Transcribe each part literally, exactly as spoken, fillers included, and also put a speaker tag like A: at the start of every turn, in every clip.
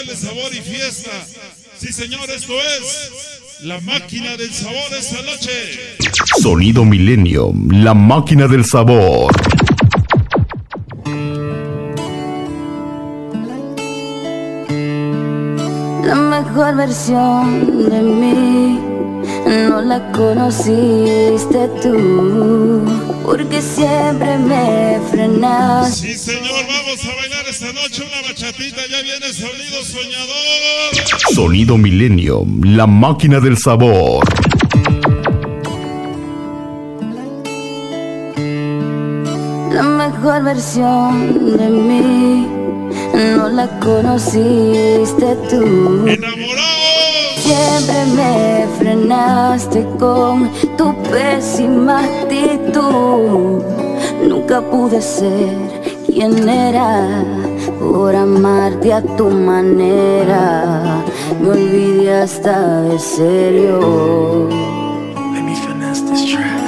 A: ponerle sabor y fiesta. Sí, señor, esto es La Máquina del Sabor esta noche.
B: Sonido Millennium, La Máquina del Sabor.
C: La mejor versión de mí no la conociste tú, porque siempre me frenas.
A: Sí, señor, vamos a bailar esta noche una bachatita. Ya viene Sonido Soñador.
B: Sonido Millennium, La Máquina del Sabor.
C: La mejor versión de mí no la conociste tú.
A: ¡Enamorado!
C: Siempre me frenaste con tu pésima actitud. Nunca pude ser quien era por amarte a tu manera. Me olvidé hasta de serio.
D: Let me finesse this track.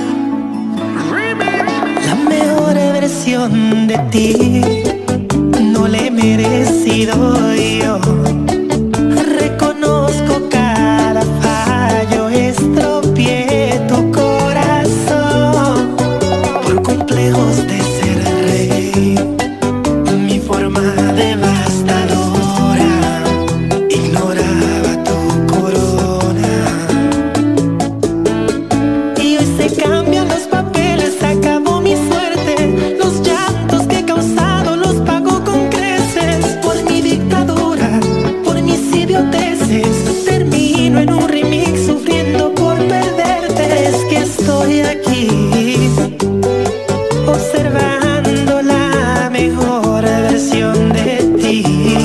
D: La mejor versión de ti no le he merecido yo. Reconozco cada fallo, estropeé tu corazón por complejos de ser rey. Mi forma devastadora ignoraba tu corona. Y hoy se cambian los papeles, acabó mi suerte. Los llantos que he causado los pago con creces. Por mi dictadura, por mis idioteces, termino en un remix sufriendo por perderte. Es que estoy aquí observando la mejor versión de ti.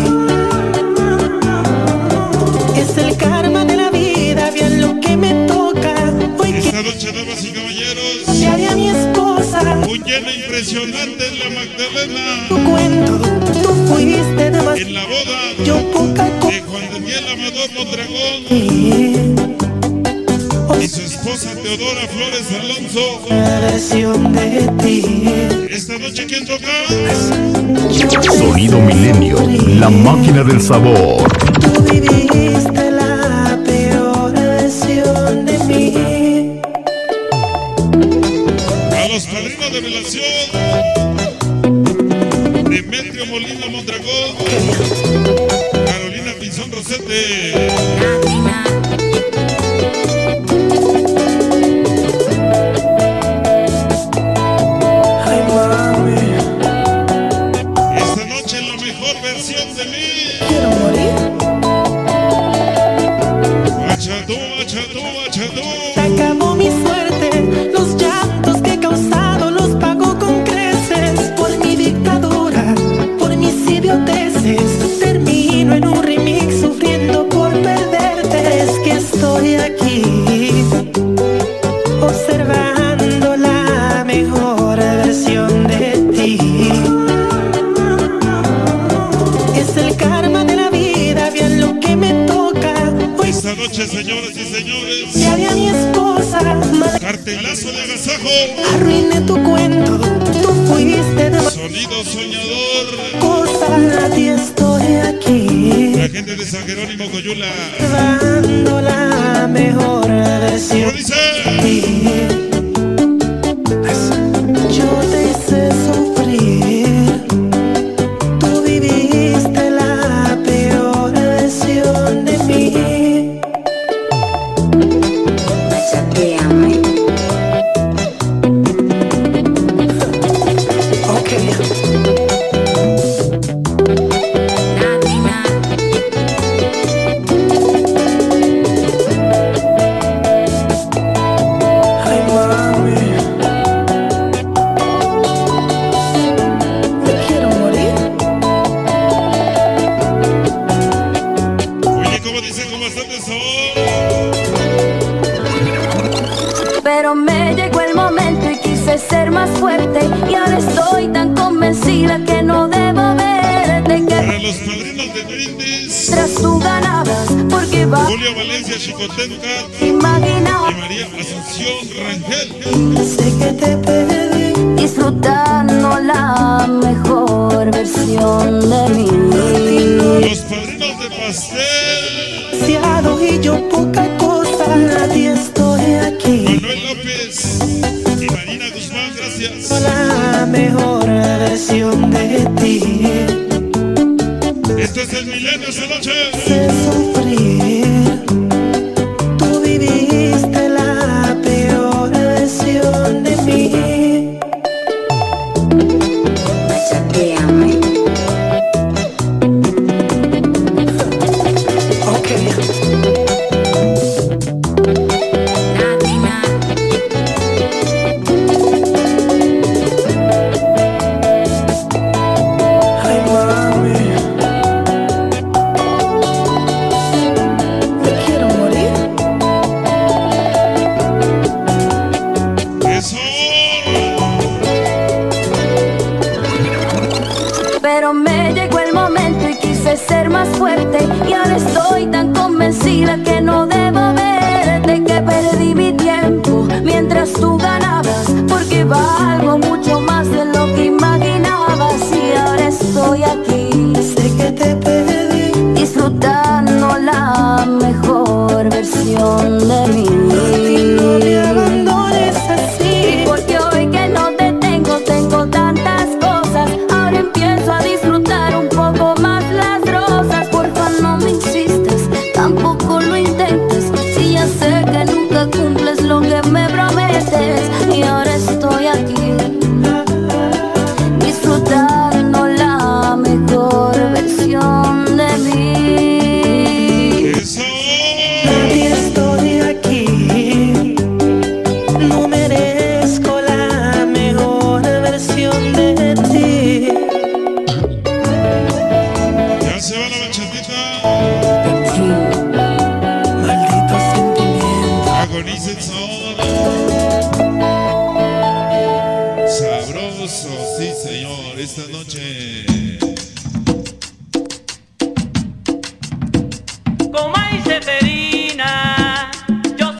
D: Es el karma de la vida, bien lo que me toca. Hoy
A: Esta noche, damas y caballeros,
D: que haré a mi esposa.
A: un lleno impresionante en la Magdalena.
D: Tu cuento, tú fuiste demasiado.
A: En la boda
D: Yo poca cosa.
A: de Juan Daniel Amador Mondragón y su esposa Teodora Flores Alonso.
D: La versión de ti.
A: Esta noche, ¿quién toca?
B: Sonido Millennium, La Máquina del Sabor.
D: Tú viviste la peor versión de mí.
A: A los padrinos de velación, Demetrio Molina Mondragón, Carolina Pinzón Rosete.
D: Ay, mami,
A: Esta noche, la mejor versión de mí.
D: quiero morir.
A: Bachatú, bachatú, bachatú.
D: Se acabó mi suerte. Los llantos que he causado los pago con creces. Por mi dictadura, por mis idioteces, termino en un remix sufriendo por perderte. Es que estoy aquí observando la mejor versión de ti. Es el karma de la vida, bien lo que me toca. Hoy
A: Esta noche, señoras y señores,
D: se haré a mi esposa. Madre,
A: cartelazo de agasajo,
D: arruiné tu cuento, tú fuiste de
A: Sonido Soñador.
D: cosa. A ti estoy aquí
A: La gente de San Jerónimo Coyula.
D: dando la mejor
A: ¿Cómo
D: versión
A: dice?
D: de ti. Yo te hice sufrir. Tú viviste la peor versión de mí.
C: Chateame.
D: Ok. Ay, mami, me quiero morir.
A: Oye, ¿cómo dicen con bastante sabor?
C: Pero me llegó el momento y quise ser más fuerte, y ahora estoy tan convencida que no debo verte.
A: Para
C: Que
A: los padrinos de Brindis,
C: tras tú ganabas, porque va
A: Julio Valencia Chicotenca
C: imaginaba
A: y María Asunción Rangel.
D: Sé que te perdí.
C: disfrutando la mejor versión de mí.
A: Los padrinos de pastel.
D: Demasiado y yo poca cosa, a ti estoy aquí.
A: Manuel López y Marina Guzmán, gracias.
D: La mejor versión de ti.
A: Este es el milenio esta noche.
D: Sé sufrir. Tú viviste la peor versión de mí.
C: Machateame. Pero me llegó el momento y quise ser más fuerte, y ahora estoy tan convencida que no debo verte, que perdí mi tiempo mientras tú ganabas, porque valgo mucho más de lo que imaginabas, y ahora estoy aquí.
D: Sé que te perdí,
C: disfrutando la mejor versión de mí.
D: no me abandones así.
C: Porque hoy que no te tengo, tengo tantas cosas. Ahora empiezo a disfrutar un poco más las rosas. Porfa, no me insistas, tampoco lo intentes, si ya sé que nunca cumples lo que me prometes. Y ahora estoy aquí, disfrutando la mejor versión de mí.
A: Eso.
D: A ti estoy aquí. No merezco la mejor versión de ti.
A: Ya se va la bachatita.
D: Maldito sentimiento.
A: Agoniza el sabor. Sabroso, sí señor, esta noche.